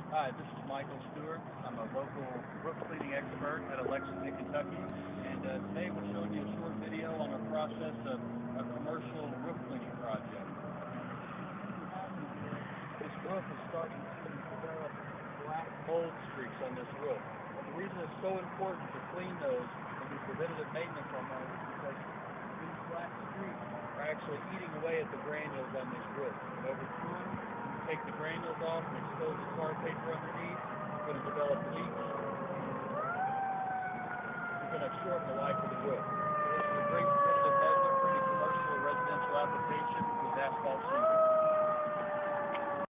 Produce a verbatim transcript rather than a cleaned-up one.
Hi, this is Michael Stuart. I'm a local roof cleaning expert out of Lexington, Kentucky, and uh, today we're showing you a short video on our process of a commercial roof cleaning project. This roof is starting to develop black mold streaks on this roof. And the reason it's so important to clean those and do preventative maintenance on those is because these black streaks are actually eating away at the granules on this roof. And over time, take the granules off and expose the tar paper underneath, you're going to develop leaks. You're going to shorten the life of the roof. So this is a great preventative measure for any commercial or residential application with asphalt sheeting.